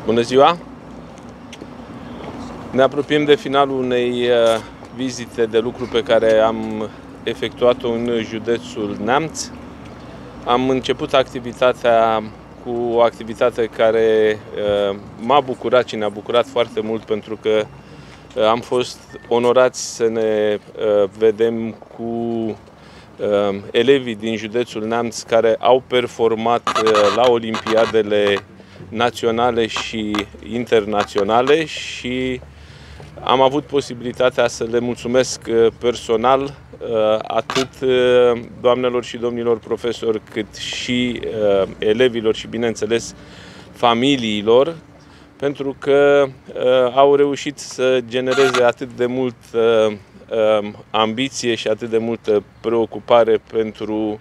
Bună ziua! Ne apropiem de finalul unei vizite de lucru pe care am efectuat-o în județul Neamț. Am început activitatea cu o activitate care m-a bucurat și ne-a bucurat foarte mult, pentru că am fost onorați să ne vedem cu elevii din județul Neamț care au performat la olimpiadele naționale și internaționale și am avut posibilitatea să le mulțumesc personal atât doamnelor și domnilor profesori, cât și elevilor și, bineînțeles, familiilor, pentru că au reușit să genereze atât de mult ambiție și atât de multă preocupare pentru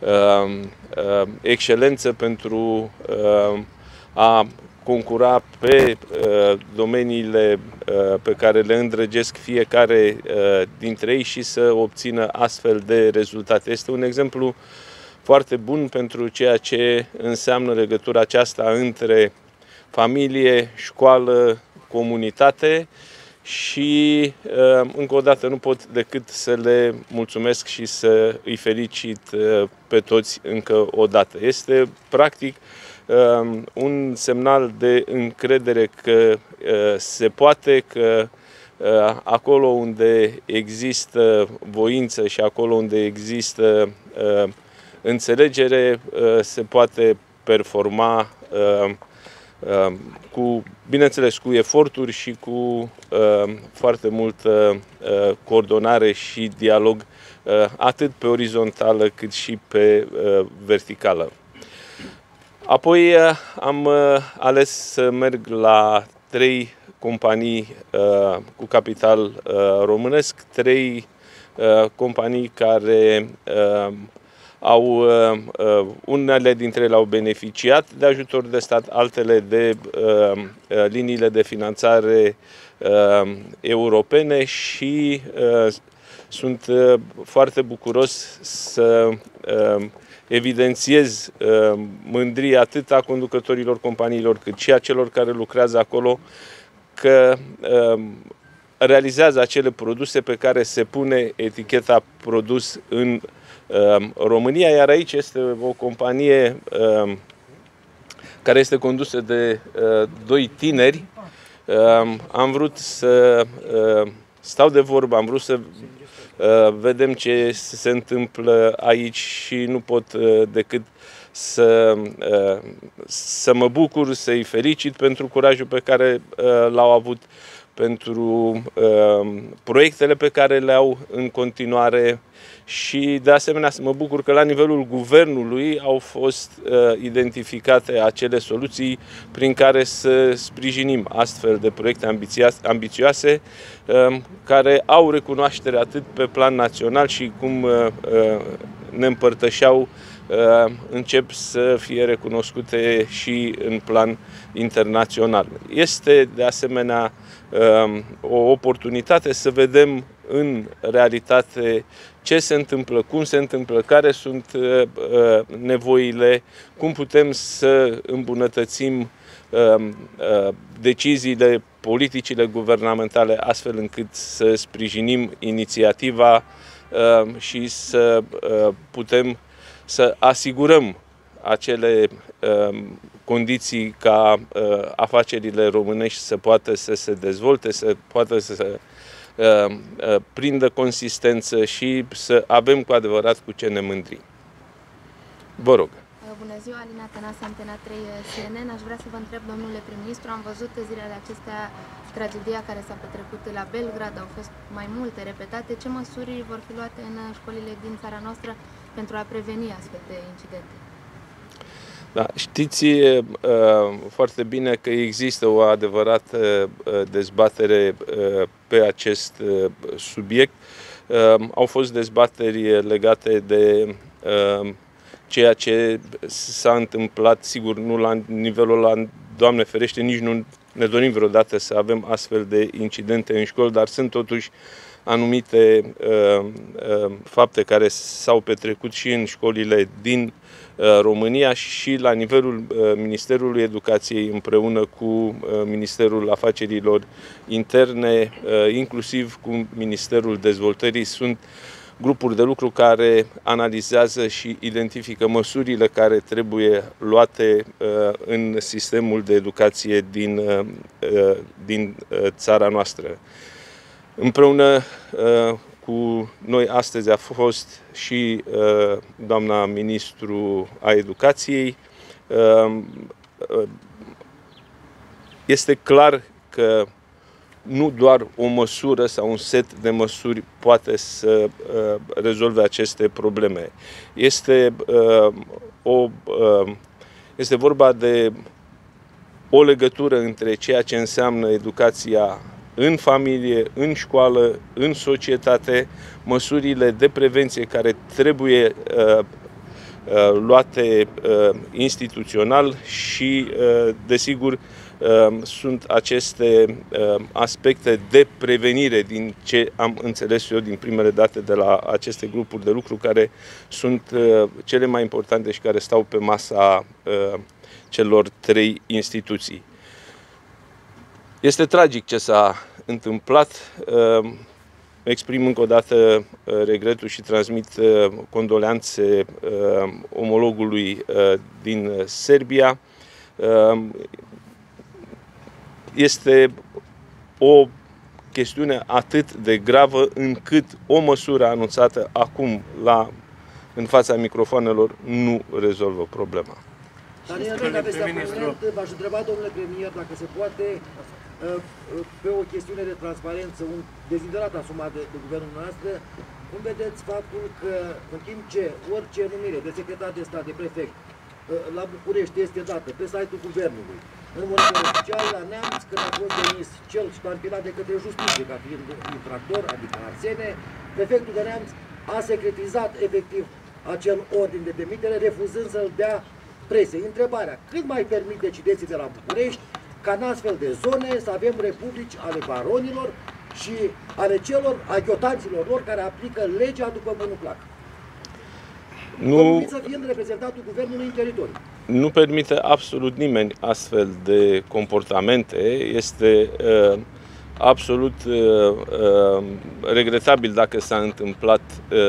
excelență, pentru a concura pe domeniile pe care le îndrăgesc fiecare dintre ei și să obțină astfel de rezultate. Este un exemplu foarte bun pentru ceea ce înseamnă legătura aceasta între familie, școală, comunitate și încă o dată nu pot decât să le mulțumesc și să îi felicit pe toți încă o dată. Este practic un semnal de încredere că se poate, că acolo unde există voință și acolo unde există înțelegere se poate performa bineînțeles, cu eforturi și cu foarte multă coordonare și dialog, atât pe orizontală cât și pe verticală. Apoi am ales să merg la 3 companii cu capital românesc, 3 companii care unele dintre ele au beneficiat de ajutor de stat, altele de liniile de finanțare europene și sunt foarte bucuros să evidențiez mândria atât a conducătorilor companiilor cât și a celor care lucrează acolo, că realizează acele produse pe care se pune eticheta produs în România, iar aici este o companie care este condusă de 2 tineri. Am vrut să stau de vorbă, am vrut să vedem ce se întâmplă aici și nu pot decât să mă bucur, să-i felicit pentru curajul pe care l-au avut, pentru proiectele pe care le au în continuare și, de asemenea, să mă bucur că la nivelul guvernului au fost identificate acele soluții prin care să sprijinim astfel de proiecte ambițioase care au recunoaștere atât pe plan național și, cum ne împărtășeau, încep să fie recunoscute și în plan internațional. Este, de asemenea, o oportunitate să vedem în realitate ce se întâmplă, cum se întâmplă, care sunt nevoile, cum putem să îmbunătățim deciziile, politicile guvernamentale, astfel încât să sprijinim inițiativa și să putem să asigurăm acele condiții ca afacerile românești să poată să se dezvolte, să poată să prindă consistență și să avem cu adevărat cu ce ne mândri. Vă rog. Bună ziua, Alina Tănase, Antena 3 CNN. Aș vrea să vă întreb, domnule prim-ministru, am văzut zilele acestea tragedia care s-a petrecut la Belgrad, au fost mai multe repetate. Ce măsuri vor fi luate în școlile din țara noastră pentru a preveni astfel de incidente? Da, știți foarte bine că există o adevărată dezbatere pe acest subiect. Au fost dezbateri legate de ceea ce s-a întâmplat, sigur, nu la nivelul ăla, Doamne ferește, nici nu ne dorim vreodată să avem astfel de incidente în școli, dar sunt totuși anumite fapte care s-au petrecut și în școlile din România și la nivelul Ministerului Educației împreună cu Ministerul Afacerilor Interne, inclusiv cu Ministerul Dezvoltării. Sunt grupuri de lucru care analizează și identifică măsurile care trebuie luate în sistemul de educație din țara noastră. Împreună cu noi astăzi a fost și doamna ministru a Educației. Este clar că nu doar o măsură sau un set de măsuri poate să rezolve aceste probleme. Este vorba de o legătură între ceea ce înseamnă educația în familie, în școală, în societate, măsurile de prevenție care trebuie luate instituțional și, desigur, sunt aceste aspecte de prevenire, din ce am înțeles eu din primele date de la aceste grupuri de lucru, care sunt cele mai importante și care stau pe masa celor trei instituții. Este tragic ce s-a întâmplat. Exprim încă o dată regretul și transmit condoleanțe omologului din Serbia. Este o chestiune atât de gravă încât o măsură anunțată acum în fața microfonelor nu rezolvă problema. Daniel, v-aș întreba, domnule premier, dacă se poate, pe o chestiune de transparență, un deziderat asumat de guvernul noastră, cum vedeți faptul că, în timp ce orice numire de secretar de stat, de prefect, la București este dată pe site-ul guvernului, în monitor oficial, la Neamț, când a fost demis cel ștampilat de către justiție ca fiind infractor, adică Arsene, prefectul de Neamț a secretizat efectiv acel ordin de demitere, refuzând să-l dea presei. Întrebarea: cât mai permit decidenții de la București ca în astfel de zone să avem republici ale baronilor și ale celor aghiotanților lor care aplică legea după bunul plac? Nu, să fiind reprezentatul guvernului în teritoriu. Nu permite absolut nimeni astfel de comportamente. Este absolut regretabil dacă s-a întâmplat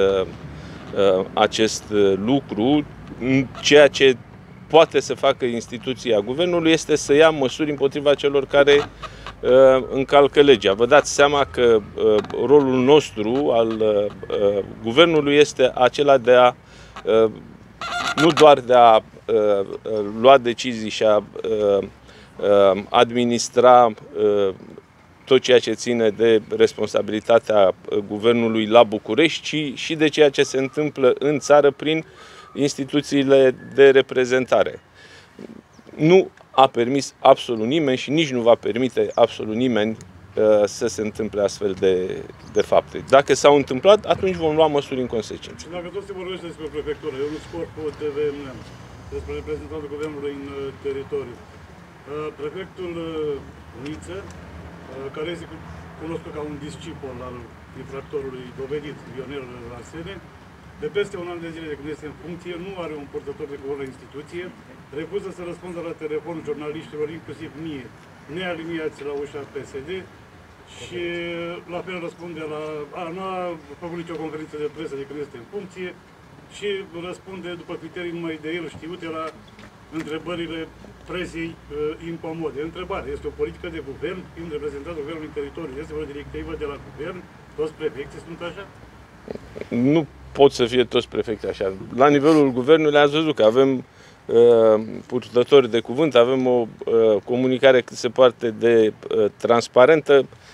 acest lucru. Ceea ce poate să facă instituția guvernului este să ia măsuri împotriva celor care încalcă legea. Vă dați seama că rolul nostru al guvernului este acela de a nu doar de a lua decizii și a administra tot ceea ce ține de responsabilitatea guvernului la București, ci și de ceea ce se întâmplă în țară prin instituțiile de reprezentare. Nu a permis absolut nimeni și nici nu va permite absolut nimeni să se întâmple astfel de fapte. Dacă s-au întâmplat, atunci vom lua măsuri în consecință. Dacă tot se vorbește despre prefectură, eu nu scot pe TVM, despre reprezentantul guvernului în teritoriu. Prefectul Niță, care este cunoscut ca un discipol al infractorului dovedit, Lionel Arsene, de peste un an de zile de când este în funcție, nu are un purtător de cuvânt la instituție, refuză să răspundă la telefon jurnaliștilor, inclusiv mie, nealiniați la ușa PSD, și la fel răspunde nu a făcut nicio conferință de presă de când este în funcție și răspunde după criterii numai de el știute la întrebările presei incomode. Întrebare: este o politică de guvern, fiind reprezentantul guvernului în teritoriu, este o directivă de la guvern? Toți prefecții sunt așa? Nu pot să fie toți prefecți așa. La nivelul guvernului ați văzut că avem purtători de cuvânt, avem o comunicare cât se poate de transparentă.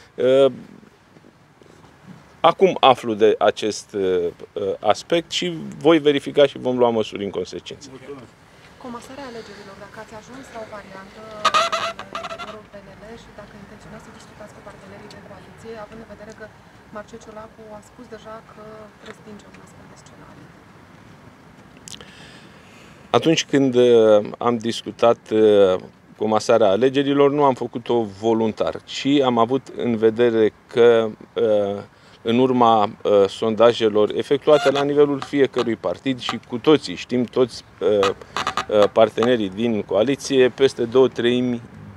Acum aflu de acest aspect și voi verifica și vom lua măsuri în consecință. Comasarea alegerilor, dacă ați ajuns la o variantă în interiorul PNL și dacă intenționați să discutați cu partenerii de coaliție, având în vedere că Marcel Ciolacu a spus deja că respinge un astfel de scenariu. Atunci când am discutat comasarea alegerilor, nu am făcut-o voluntar, ci am avut în vedere că în urma sondajelor efectuate la nivelul fiecărui partid și cu toții știm, toți partenerii din coaliție, peste 2/3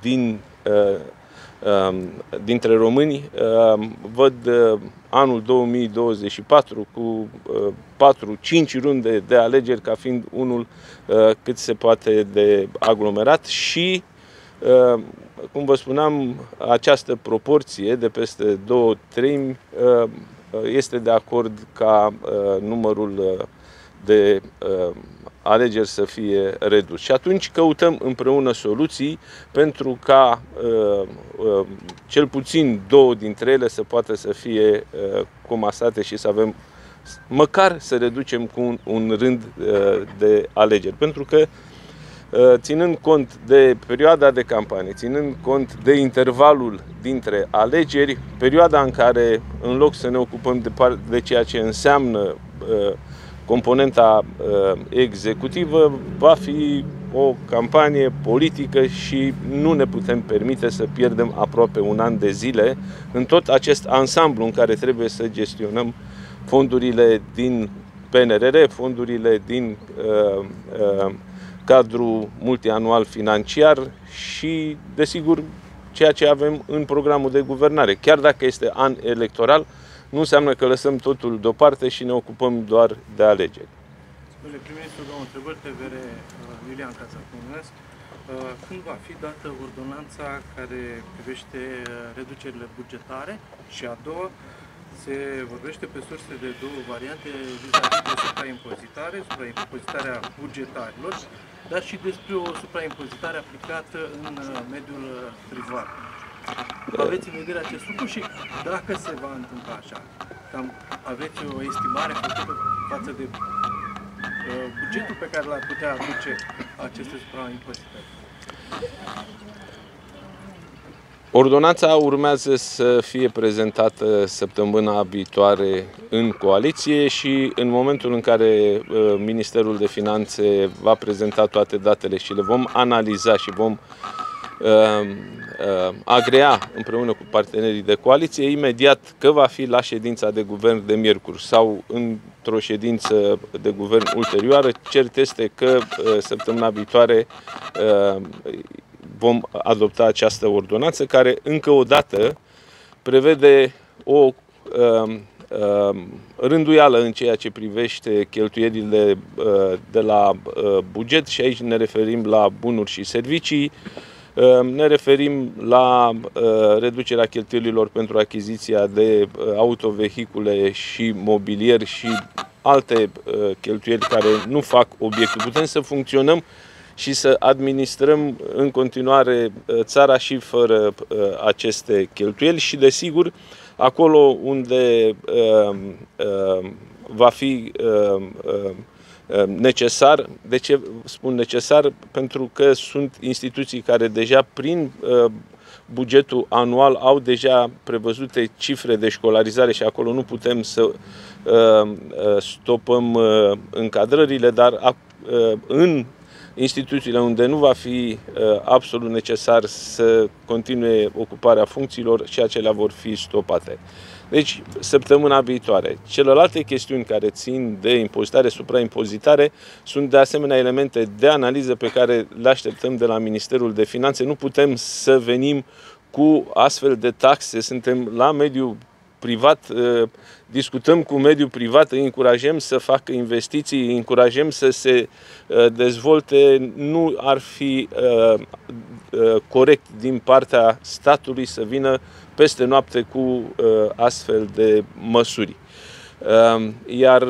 dintre români văd anul 2024 cu 4-5 runde de alegeri ca fiind unul cât se poate de aglomerat și, cum vă spuneam, această proporție de peste 2/3 este de acord ca numărul de alegeri să fie redus. Și atunci căutăm împreună soluții pentru ca cel puțin 2 dintre ele să poată să fie comasate și să avem, măcar să reducem cu un rând de alegeri. Pentru că ținând cont de perioada de campanie, ținând cont de intervalul dintre alegeri, perioada în care, în loc să ne ocupăm de ceea ce înseamnă componenta executivă, va fi o campanie politică și nu ne putem permite să pierdem aproape un an de zile în tot acest ansamblu în care trebuie să gestionăm fondurile din PNRR, fondurile din cadrul multianual financiar și, desigur, ceea ce avem în programul de guvernare. Chiar dacă este an electoral, nu înseamnă că lăsăm totul deoparte și ne ocupăm doar de alegeri. Domnule prim-ministru, două întrebări, TVR Iulian Cațacunescu. Când va fi dată ordonanța care privește reducerile bugetare? Și a doua, se vorbește pe surse de 2 variante vis-a-vis de supraimpozitarea bugetarilor, dar și despre o supraimpozitare aplicată în mediul privat. Aveți în vedere acest lucru și dacă se va întâmpla așa, cam aveți o estimare făcută față de bugetul pe care l-ar putea aduce aceste supraimpozitări? Ordonanța urmează să fie prezentată săptămâna viitoare în coaliție și în momentul în care Ministerul de Finanțe va prezenta toate datele și le vom analiza și vom agrea împreună cu partenerii de coaliție, imediat că va fi la ședința de guvern de miercuri sau într-o ședință de guvern ulterioară, cert este că săptămâna viitoare vom adopta această ordonanță care, încă o dată, prevede o rânduială în ceea ce privește cheltuielile de la buget și aici ne referim la bunuri și servicii, ne referim la reducerea cheltuielilor pentru achiziția de autovehicule și mobilier și alte cheltuieli care nu fac obiectul. Putem să funcționăm și să administrăm în continuare țara și fără aceste cheltuieli și, desigur, acolo unde va fi necesar. De ce spun necesar? Pentru că sunt instituții care deja prin bugetul anual au deja prevăzute cifre de școlarizare și acolo nu putem să stopăm încadrările, dar în instituțiile unde nu va fi absolut necesar să continue ocuparea funcțiilor și acelea vor fi stopate. Deci, săptămâna viitoare. Celelalte chestiuni care țin de impozitare, supraimpozitare, sunt de asemenea elemente de analiză pe care le așteptăm de la Ministerul de Finanțe. Nu putem să venim cu astfel de taxe, suntem la mediul privat, discutăm cu mediul privat, îi încurajăm să facă investiții, îi încurajăm să se dezvolte. Nu ar fi corect din partea statului să vină peste noapte cu astfel de măsuri. Iar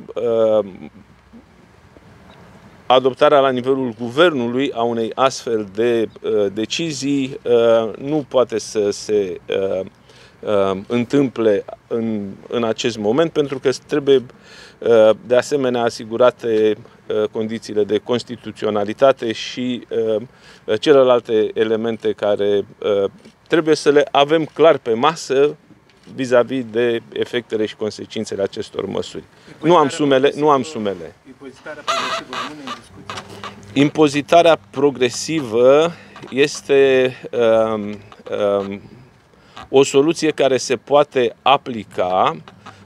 adoptarea la nivelul guvernului a unei astfel de decizii nu poate să se întâmple în acest moment, pentru că trebuie de asemenea asigurate condițiile de constituționalitate și celelalte elemente care trebuie să le avem clar pe masă vis-a-vis de efectele și consecințele acestor măsuri. Nu am sumele. Impozitarea progresivă rămâne în discuție? Impozitarea progresivă este o soluție care se poate aplica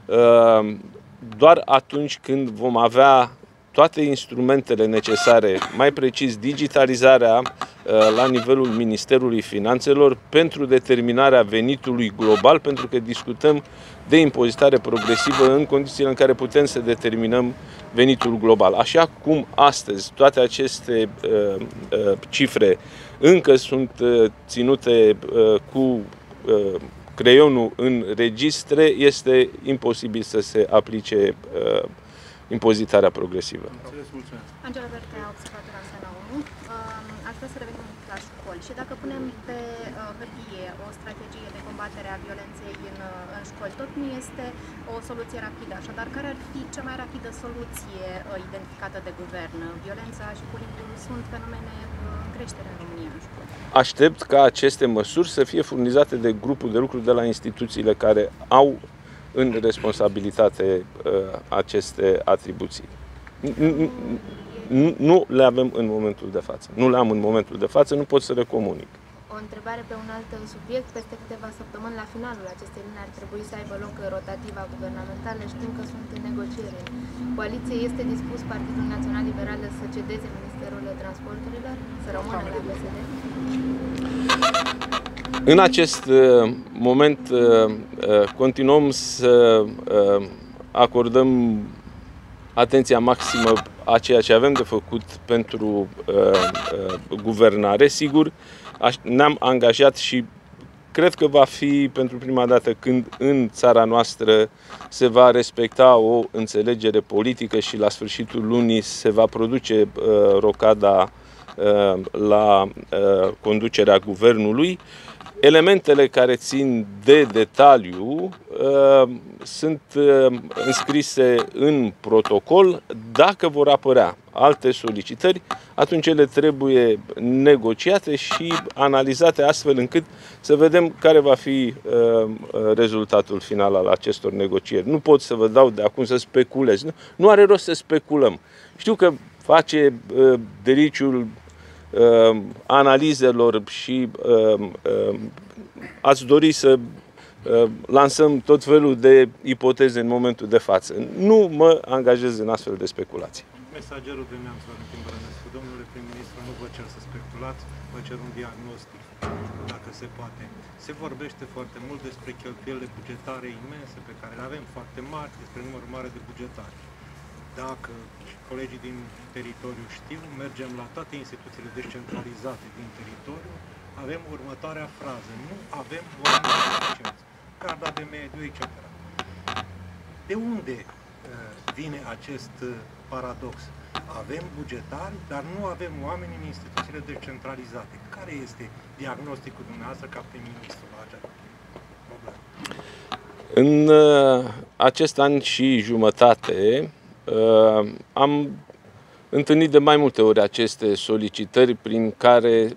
doar atunci când vom avea toate instrumentele necesare, mai precis digitalizarea la nivelul Ministerului Finanțelor pentru determinarea venitului global, pentru că discutăm de impozitare progresivă în condițiile în care putem să determinăm venitul global. Așa cum astăzi toate aceste cifre încă sunt ținute cu creionul în registre, este imposibil să se aplice impozitarea progresivă. Angela Bertea, observator Antena 1. Aș vrea să revenim la școli și dacă punem pe hârtie o strategie de combatere a violenței în școli, tot nu este o soluție rapidă. Așadar, care ar fi cea mai rapidă soluție identificată de guvern? Violența și bullying-ul sunt fenomene în creștere în România în școli. Aștept ca aceste măsuri să fie furnizate de grupul de lucru de la instituțiile care au în responsabilitate aceste atribuții. Nu le avem în momentul de față. Nu le am în momentul de față, nu pot să le comunic. O întrebare pe un alt subiect. Peste câteva săptămâni, la finalul acestei luni, ar trebui să aibă loc rotativa guvernamentală. Știm că sunt în negociere. Coaliție, este dispus Partidul Național Liberal să cedeze Ministerul Transporturilor? Să rămână la PSD? În acest moment continuăm să acordăm atenția maximă a ceea ce avem de făcut pentru guvernare. Sigur, ne-am angajat și cred că va fi pentru prima dată când în țara noastră se va respecta o înțelegere politică și la sfârșitul lunii se va produce rocada la conducerea guvernului. Elementele care țin de detaliu sunt înscrise în protocol. Dacă vor apărea alte solicitări, atunci ele trebuie negociate și analizate astfel încât să vedem care va fi rezultatul final al acestor negocieri. Nu pot să vă dau de acum să speculez. Nu are rost să speculăm. Știu că face deliciul analizelor și ați dori să lansăm tot felul de ipoteze în momentul de față. Nu mă angajez în astfel de speculații. Mesagerul de Neamț, Valentin Bărănescu. Domnule prim-ministru, nu vă cer să speculați, vă cer un diagnostic, dacă se poate. Se vorbește foarte mult despre cheltuielile bugetare imense pe care le avem, foarte mari, despre numărul mare de bugetari. Dacă colegii din teritoriu știu, mergem la toate instituțiile descentralizate din teritoriu, avem următoarea frază: nu avem oameni suficienți, garda de mediu, etc. De unde vine acest paradox? Avem bugetari, dar nu avem oameni în instituțiile descentralizate. Care este diagnosticul dumneavoastră ca prim-ministru la această problemă? În acest an și jumătate am întâlnit de mai multe ori aceste solicitări prin care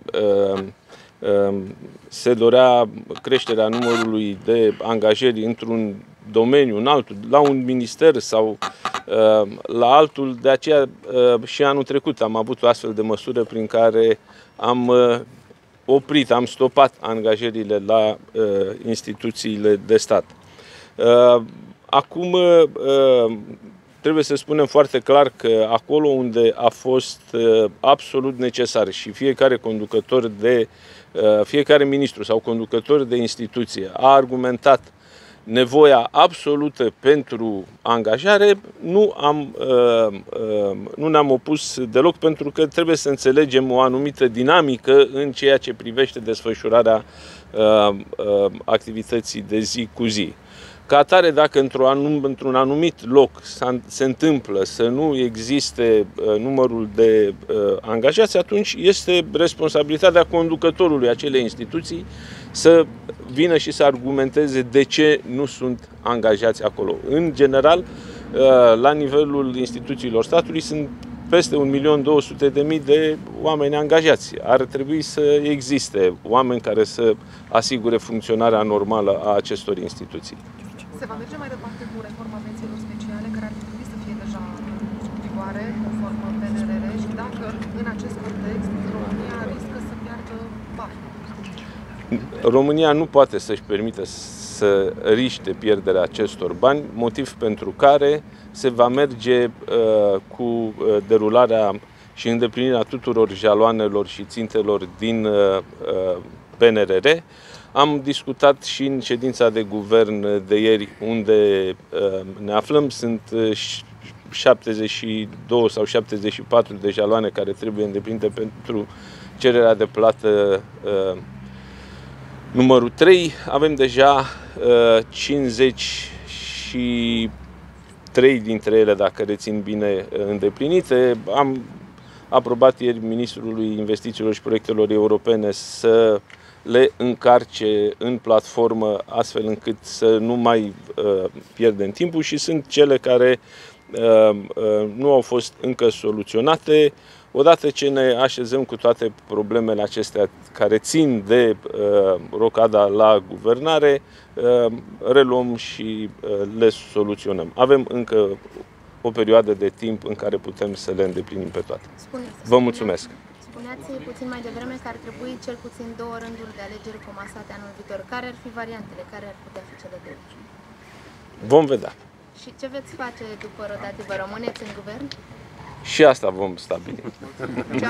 se dorea creșterea numărului de angajări într-un domeniu, în altul, la un minister sau la altul. De aceea și anul trecut am avut o astfel de măsură prin care am oprit, am stopat angajările la instituțiile de stat. Acum trebuie să spunem foarte clar că acolo unde a fost absolut necesar și fiecare ministru sau conducător de instituție a argumentat nevoia absolută pentru angajare, nu ne-am opus deloc, pentru că trebuie să înțelegem o anumită dinamică în ceea ce privește desfășurarea activității de zi cu zi. Ca atare, dacă într-un anumit loc se întâmplă să nu existe numărul de angajați, atunci este responsabilitatea conducătorului acelei instituții să vină și să argumenteze de ce nu sunt angajați acolo. În general, la nivelul instituțiilor statului sunt peste 1.200.000 de oameni angajați. Ar trebui să existe oameni care să asigure funcționarea normală a acestor instituții. Se va merge mai departe cu reforma pensiilor speciale, care ar trebui să fie deja în vigoare, conform PNRR, și dacă în acest context România riscă să piardă bani? România nu poate să-și permită să riște pierderea acestor bani, motiv pentru care se va merge cu derularea și îndeplinirea tuturor jaloanelor și țintelor din PNRR. Am discutat și în ședința de guvern de ieri, unde ne aflăm. Sunt 72 sau 74 de jaloane care trebuie îndeplinite pentru cererea de plată numărul 3. Avem deja 53 dintre ele, dacă rețin bine, îndeplinite. Am aprobat ieri ministrului Investițiilor și Proiectelor Europene să le încarce în platformă, astfel încât să nu mai pierdem timpul, și sunt cele care nu au fost încă soluționate. Odată ce ne așezăm cu toate problemele acestea care țin de rocada la guvernare, reluăm și le soluționăm. Avem încă o perioadă de timp în care putem să le îndeplinim pe toate. Vă mulțumesc! Spuneați puțin mai devreme că ar trebui cel puțin 2 rânduri de alegeri comasate anul viitor. Care ar fi variantele? Care ar putea fi cele două? Vom vedea. Și ce veți face după rotativă? Rămâneți în guvern? Și asta vom stabili.